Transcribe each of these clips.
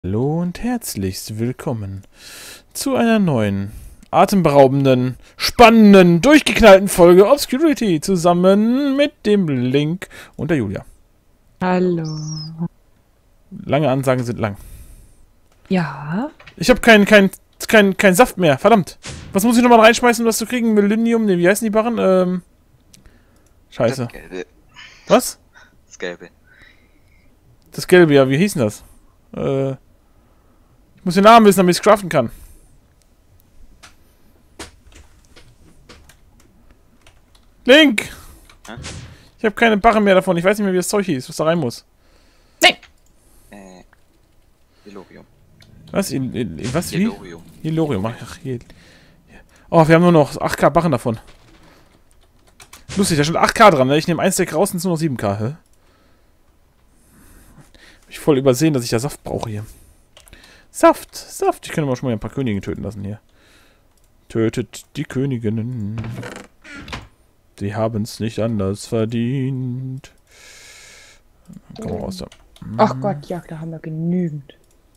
Hallo und herzlichst willkommen zu einer neuen, atemberaubenden, spannenden, durchgeknallten Folge Obscurity zusammen mit dem Link und der Julia. Hallo. Lange Ansagen sind lang. Ja. Ich habe kein Saft mehr, verdammt. Was muss ich nochmal reinschmeißen, um das zu kriegen? Millennium, ne, wie heißen die Barren? Scheiße. Das Gelbe. Was? Das Gelbe. Das Gelbe, ja, wie hieß denn das? Ich muss den Namen wissen, damit ich es craften kann. Link! Hä? Ich habe keine Barren mehr davon. Ich weiß nicht mehr, wie das Zeug hieß, was da rein muss. Nee. Ilorium. Was? Was? Wie? Ilorium. Ilorium. Ach, hier. Oh, wir haben nur noch 8K Barren davon. Lustig, da steht 8K dran. Ne? Ich nehme ein Stack raus und es sind nur noch 7K. Hä? Hab ich voll übersehen, dass ich da Saft brauche hier. Saft, Saft. Ich könnte mal schon mal ein paar Königinnen töten lassen hier. Tötet die Königinnen. Sie haben es nicht anders verdient. Komm mal raus da. Ach Gott, ja, da haben wir genügend.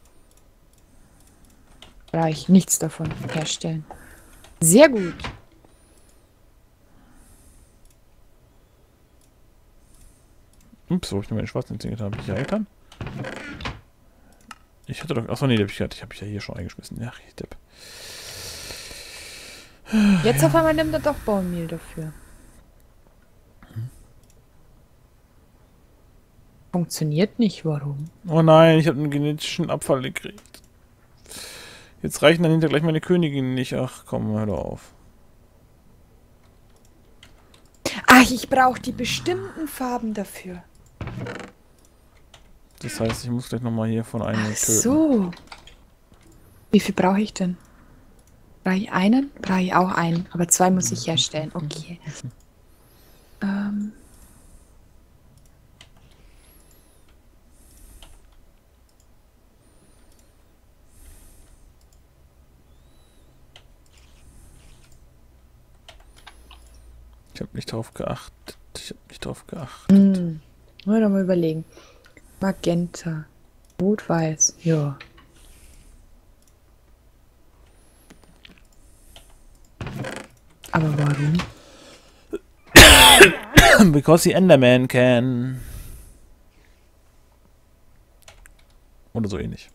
Da ich nichts davon herstellen. Sehr gut. Ups, wo hab ich denn meine schwarzen Zähne getan? Hab ich ja getan? Ich hatte doch. Achso, nee, die hab ich ja hier schon eingeschmissen. Ach, ich Depp. Jetzt auf einmal nimmt er doch Baummehl dafür. Funktioniert nicht, warum? Oh nein, ich habe einen genetischen Abfall gekriegt. Jetzt reichen dann hinter gleich meine Königin nicht. Ach komm, hör doch auf. Ach, ich brauche die bestimmten Farben dafür. Das heißt, ich muss gleich nochmal hier von einem Ach töten. so. Wie viel brauche ich denn? Brauche ich einen? Brauche ich auch einen. Aber zwei muss ich herstellen. Okay. Ich habe nicht drauf geachtet. Wollen wir doch mal überlegen. Magenta. Rot-Weiß. Ja. Aber warum? Because the Enderman can. Oder so ähnlich.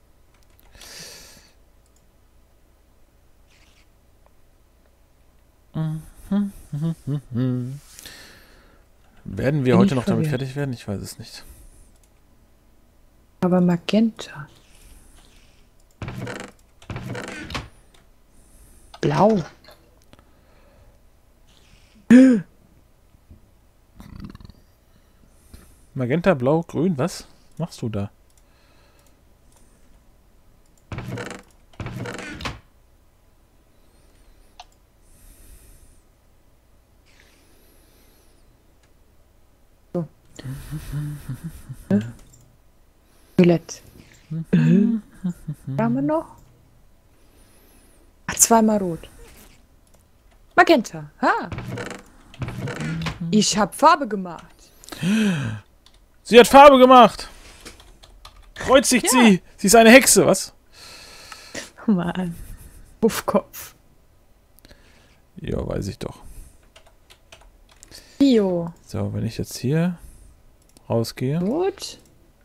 Werden wir Bin heute ich noch damit verwirrt. fertig werden? Ich weiß es nicht. Aber Magenta. Blau. Magenta, Blau, Grün, was machst du da? Violett. Haben wir noch? Ach, zweimal rot. Magenta. Ha. Ich hab Farbe gemacht. Sie hat Farbe gemacht! Kreuzigt Ja. sie! Sie ist eine Hexe, was? Mann. Buffkopf. Ja, weiß ich doch. Bio. So, wenn ich jetzt hier rausgehe Rot.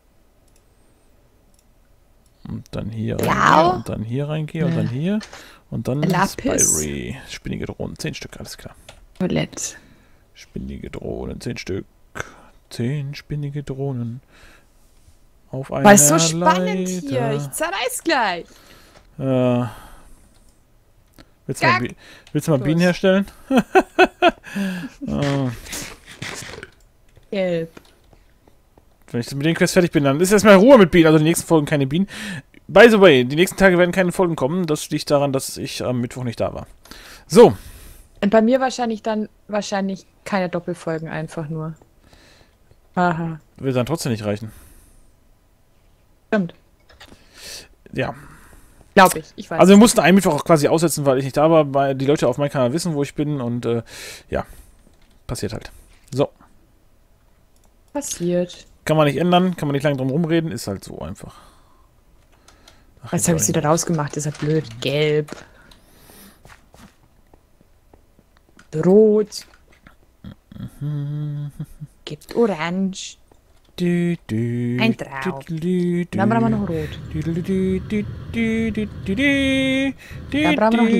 und dann hier Blau. reingehe und dann hier reingehe und dann hier und dann Lapis. Spirey. Spinnige Drohnen, 10 Stück, alles klar. Violett. Spinnige Drohnen, 10 Stück. 10 spinnige Drohnen. Auf einer Weil es so spannend Leiter. hier. Ich zerreiß gleich. Willst du mal Bienen Los. herstellen? Gelb. Wenn ich mit den Quest fertig bin, dann ist erstmal Ruhe mit Bienen. Also die nächsten Folgen keine Bienen. By the way, die nächsten Tage werden keine Folgen kommen. Das liegt daran, dass ich am Mittwoch nicht da war. So. Und bei mir wahrscheinlich keine Doppelfolgen, einfach nur. Aha. Wird dann trotzdem nicht reichen. Stimmt. Ja. Glaube ich. Ich weiß. Also wir mussten einen Mittwoch auch quasi aussetzen, weil ich nicht da war, weil die Leute auf meinem Kanal wissen, wo ich bin und ja, passiert halt. So. Passiert. Kann man nicht ändern, kann man nicht lange drum rumreden, ist halt so einfach. Ach, Jetzt habe ich es wieder rausgemacht, ist ja blöd. Gelb. Rot. Gibt Orange. Ein Traum. Dann brauchen wir noch Rot. Dann brauchen wir noch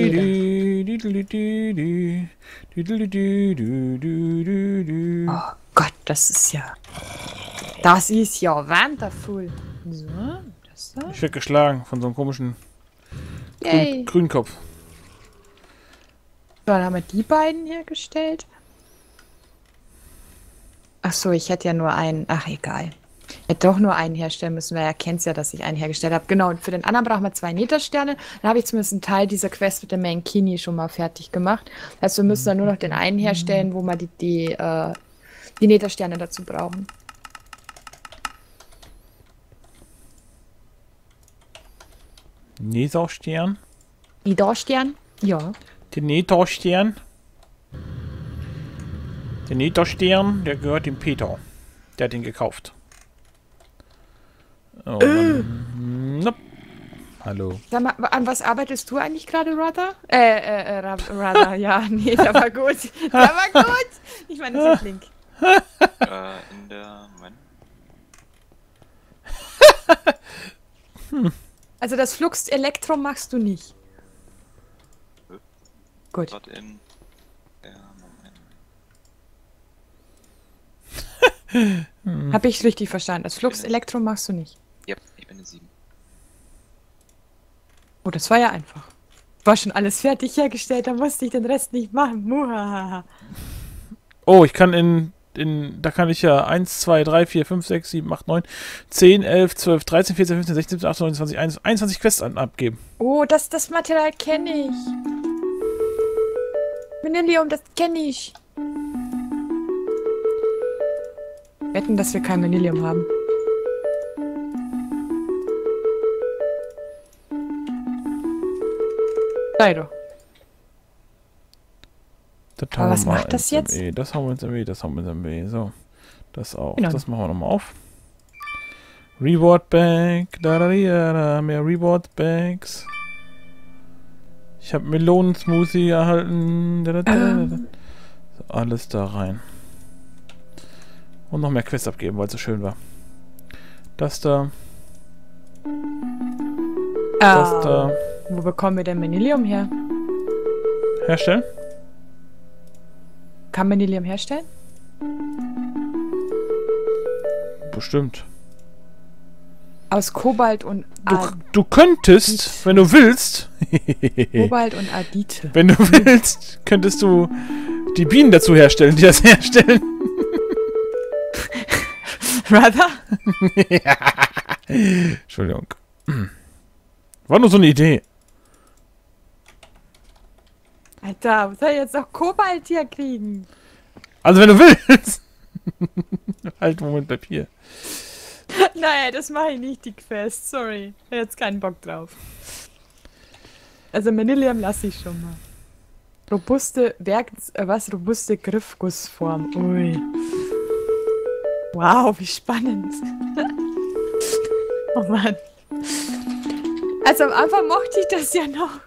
Leder. Oh Gott, das ist ja... Das ist ja wonderful. So, das da. Ich werde geschlagen von so einem komischen Yay. Grünkopf. So, dann haben wir die beiden hergestellt. Ach so, ich hätte ja nur einen... Ach, egal. Ich hätte doch nur einen herstellen müssen, weil er kennt ja, dass ich einen hergestellt habe. Genau, und für den anderen brauchen wir 2 Nethersterne. Dann habe ich zumindest einen Teil dieser Quest mit der Mankini schon mal fertig gemacht. Also wir müssen dann nur noch den einen herstellen, wo wir die Nethersterne dazu brauchen. Netherstern? Netherstern? Ja. Der Netherstern? Der Netherstern, der gehört dem Peter. Der hat ihn gekauft. Oh, nope. Hallo. Sag mal, an was arbeitest du eigentlich gerade, Rudder? Rudder, ja, nee, der war gut. Der war gut! Ich meine, das ist Link. In der... Moment. Also das Flux Elektro machst du nicht. Gut. Dort in... Moment. Hab ich richtig verstanden. Das Flux Elektro machst du nicht. Ja, ich bin in 7. Oh, das war ja einfach. War schon alles fertig hergestellt, da musste ich den Rest nicht machen. Muhahaha. Oh, ich kann da kann ich ja 1, 2, 3, 4, 5, 6, 7, 8, 9, 10, 11, 12, 13, 14, 15, 16, 17, 18, 19, 20, 21 Quests abgeben. Oh, das Material kenne ich. Manilium, das kenne ich. Wetten, dass wir kein Manilium haben. Leider. Aber was macht das jetzt? ME. Das haben wir ins ME, das haben wir ins ME. So. Das auch. Genau. Das machen wir nochmal auf. Reward Bank. Da, mehr Reward Banks. Ich habe Melonen-Smoothie erhalten. So, alles da rein. Und noch mehr Quests abgeben, weil es so schön war. Das da. Das da. Wo bekommen wir denn Manilium her? Herstellen? Kann Manilium herstellen? Bestimmt. Aus Kobalt und Du könntest, wenn du willst. Kobalt und Adite. Wenn du willst, könntest du die Bienen dazu herstellen, die das herstellen. Rather? Ja. Entschuldigung. War nur so eine Idee. Alter, was soll ich jetzt noch Kobalt hier kriegen? Also wenn du willst. Halt, Moment, bleib hier. Naja, das mache ich nicht, die Quest. Sorry. Ich hab jetzt keinen Bock drauf. Also Manilium lasse ich schon mal. Robuste robuste Griffgussform. Ui. Wow, wie spannend. Oh Mann. Also am Anfang mochte ich das ja noch.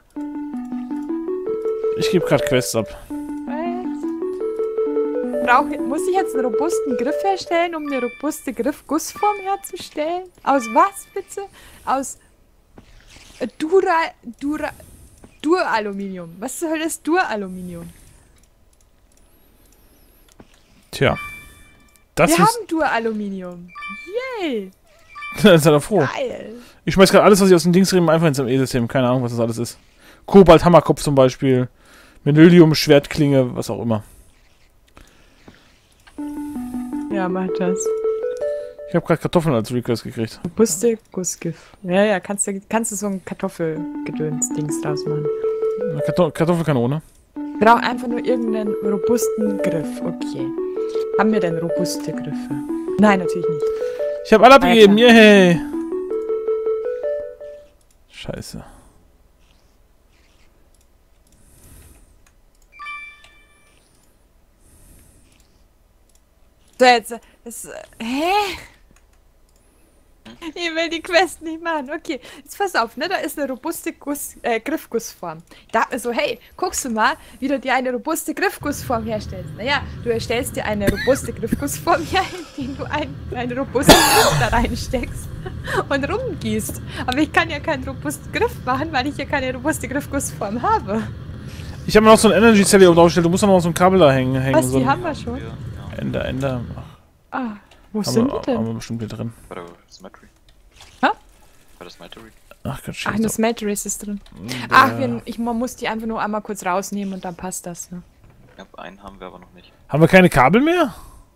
Ich gebe gerade Quests ab. Muss ich jetzt einen robusten Griff herstellen, um eine robuste Griffgussform herzustellen? Aus was bitte? Aus Duraluminium. Was soll das Duraluminium? Tja. Wir haben Duraluminium. Yay! Dann ist er doch froh. Geil. Ich schmeiß gerade alles, was ich aus dem Dings rede, einfach ins ME-System. Keine Ahnung, was das alles ist. Kobalt, Hammerkopf zum Beispiel. Manilium, Schwertklinge, was auch immer. Ja, mach das. Ich habe gerade Kartoffeln als Request gekriegt. Robuste Gussgift. Ja, kannst du so ein Kartoffelgedöns-Dings draus machen. Eine Kartoffelkanone. Ich brauche einfach nur irgendeinen robusten Griff. Okay. Haben wir denn robuste Griffe? Nein, natürlich nicht. Ich habe alle abgegeben, yay! Scheiße. So, jetzt, hä? Ich will die Quest nicht machen. Okay, jetzt pass auf, ne? Da ist eine robuste Griffgussform. Ich dachte mir so, hey, guckst du mal, wie du dir eine robuste Griffgussform herstellst. Naja, du erstellst dir eine robuste Griffgussform her, indem du eine robuste Griff da reinsteckst und rumgießt. Aber ich kann ja keinen robusten Griff machen, weil ich ja keine robuste Griffgussform habe. Ich habe noch so ein Energy Cell hier oben draufgestellt. Du musst noch so ein Kabel da hängen. Was, so die ein haben wir schon? Ja. Ender. Ah, wo Haben sind wir, die haben wir denn? bestimmt hier drin. Bei der Symmetry. Hä? Bei der Symmetry. Ach Gott, Ach, eine Smeltery ist drin. Ach, man muss die einfach nur einmal kurz rausnehmen und dann passt das, ne? Ja, einen haben wir aber noch nicht. Haben wir keine Kabel mehr?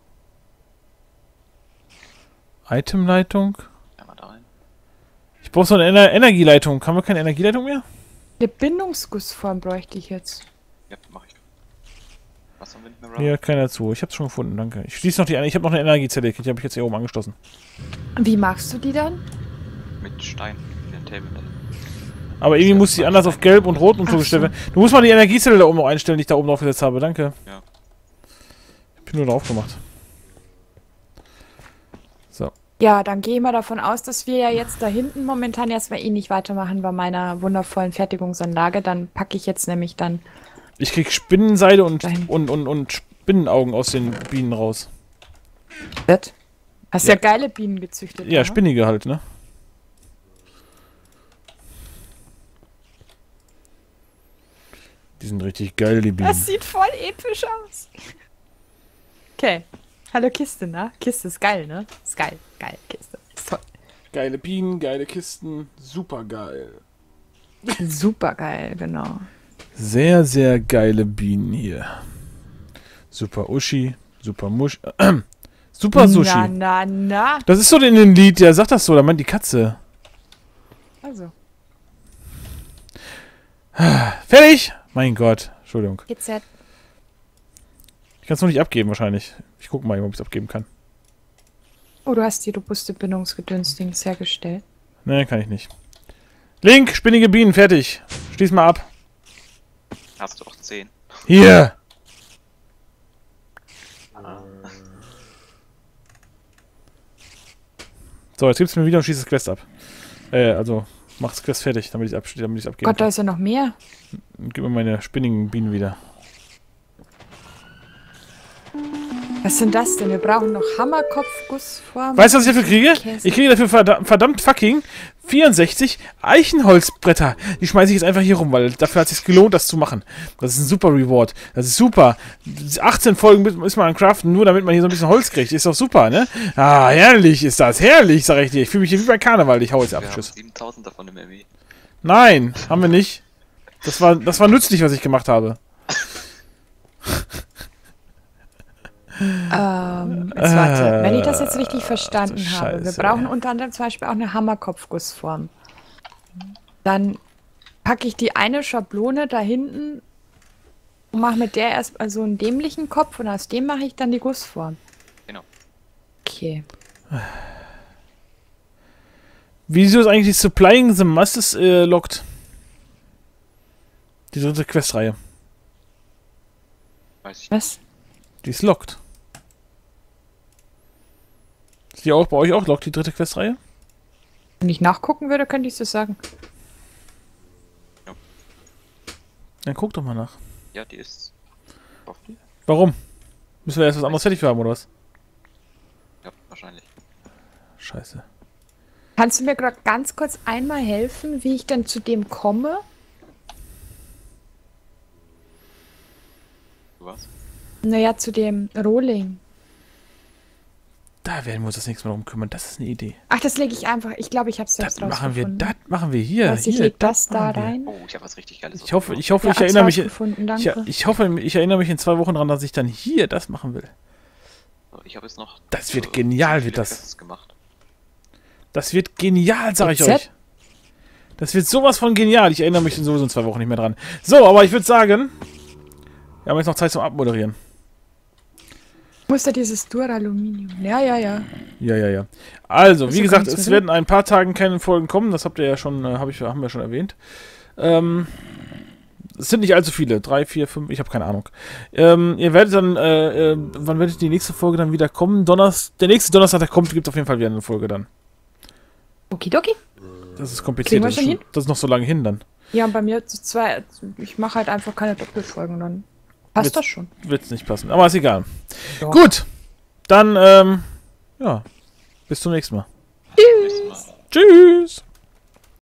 Itemleitung? Einmal da rein. Ich brauche so eine Energieleitung. Haben wir keine Energieleitung mehr? Eine Bindungsgussform bräuchte ich jetzt. Ja, mach ich. Was haben wir nicht mehr? Hier hat keiner zu. Ich hab's schon gefunden, danke. Ich schließe noch die Ich habe noch eine Energiezelle, die habe ich jetzt hier oben angeschlossen. Wie machst du die dann? Mit Stein in den Table. Aber irgendwie muss die anders auf Gelb und Rot und so Ach gestellt so. werden. Du musst mal die Energiezelle da oben noch einstellen, die ich da oben draufgesetzt habe. Danke. Ja. Ich bin nur drauf gemacht. So. Ja, dann gehe ich mal davon aus, dass wir ja jetzt da hinten momentan erstmal eh nicht weitermachen bei meiner wundervollen Fertigungsanlage. Dann packe ich jetzt nämlich dann... Ich krieg Spinnenseide Dahin. und Spinnenaugen aus den Bienen raus. Das? Hast Ja. ja geile Bienen gezüchtet. Ja, ne? spinnige halt, ne? Die sind richtig geil, die Bienen. Das sieht voll episch aus. Okay. Hallo Kiste, ne? Kiste ist geil, ne? Ist geil. Geil, Kiste. Ist toll. Geile Bienen, geile Kisten, super geil. Super geil, genau. Sehr, sehr geile Bienen hier. Super Uschi, super Musch. Super Sushi. Na. Das ist so in dem Lied, der sagt das so, da meint die Katze. Also, Fertig! Mein Gott, Entschuldigung. GZ. Ich kann es noch nicht abgeben wahrscheinlich. Ich gucke mal, ob ich es abgeben kann. Oh, du hast die robuste Bindungsgedöns-Dings hergestellt. Ne, kann ich nicht. Link, spinnige Bienen, fertig. Schließ mal ab. Hast du auch 10? Hier! So, jetzt gibst du mir wieder und schießt das Quest ab. Also, mach das Quest fertig, damit ich es abgeben Gott, da kann. ist ja noch mehr. Und gib mir meine spinnigen Bienen wieder. Was sind das denn? Wir brauchen noch Hammerkopfgussform. Weißt du, was ich dafür kriege? Käse. Ich kriege dafür verdammt fucking 64 Eichenholzbretter. Die schmeiße ich jetzt einfach hier rum, weil dafür hat es sich gelohnt, das zu machen. Das ist ein super Reward. Das ist super. 18 Folgen ist man an Craften, nur damit man hier so ein bisschen Holz kriegt. Ist doch super, ne? Ah, herrlich ist das. Herrlich, sag ich dir. Ich fühle mich hier wie bei Karneval. Ich hau jetzt ab. Wir haben Tschüss. 7000 davon im ME. Nein, haben wir nicht. Das war nützlich, was ich gemacht habe. Jetzt warte, wenn ich das jetzt richtig verstanden du habe. Wir Scheiße, brauchen ey. unter anderem zum Beispiel auch eine Hammerkopfgussform. Dann packe ich die eine Schablone da hinten und mache mit der erstmal so einen dämlichen Kopf und aus dem mache ich dann die Gussform. Genau. Okay. Wieso ist eigentlich Supplying the Masses locked? Die dritte Questreihe. Weiß ich nicht. Was? Die ist locked. Ist die auch bei euch auch locked, die dritte Questreihe? Wenn ich nachgucken würde, könnte ich es sagen. Dann guck doch mal nach. Ja, die ist. Hoffentlich. Warum? Müssen wir erst was anderes fertig haben, oder was? Ja, wahrscheinlich. Scheiße. Kannst du mir gerade ganz kurz einmal helfen, wie ich denn zu dem komme? Du was? Naja, zu dem Rohling. Da werden wir uns das nächste Mal drum kümmern. Das ist eine Idee. Ach, das lege ich einfach. Ich glaube, ich habe es Das selbst machen wir, rausgefunden. das machen wir hier. Was, ich hier, lege das da machen wir. rein. Oh, ich habe was richtig Geiles. Ich hoffe, Ja, ich hab's erinnere mich. rausgefunden, danke. Ich hoffe, ich erinnere mich in 2 Wochen dran, dass ich dann hier das machen will. Ich habe jetzt noch. Das wird genial, so wird viele das. Quests gemacht. Das wird genial, sag ich GZ? euch. Das wird sowas von genial. Ich erinnere mich sowieso in 2 Wochen nicht mehr dran. So, aber ich würde sagen, wir haben jetzt noch Zeit zum Abmoderieren. Muss da dieses Duraluminium. Ja. Ja. Also, Hast wie du gesagt, keins es drin? werden ein paar Tagen keine Folgen kommen. Das habt ihr ja schon, haben wir schon erwähnt. Es sind nicht allzu viele. 3, 4, 5, ich habe keine Ahnung. Ihr werdet dann, wann werdet die nächste Folge dann wieder kommen? Der nächste Donnerstag, der kommt, gibt auf jeden Fall wieder eine Folge dann. Okidoki. Das ist kompliziert. Kriegen wir Das ist, schon hin? das ist noch so lange hin dann. Ja, und bei mir ist es zwei. Ich mache halt einfach keine Doppelfolgen, dann passt Jetzt das schon. Wird's nicht passen. Aber ist egal. Ja. Gut. Dann, ja. Bis zum nächsten Mal. Nächstes Mal. Tschüss.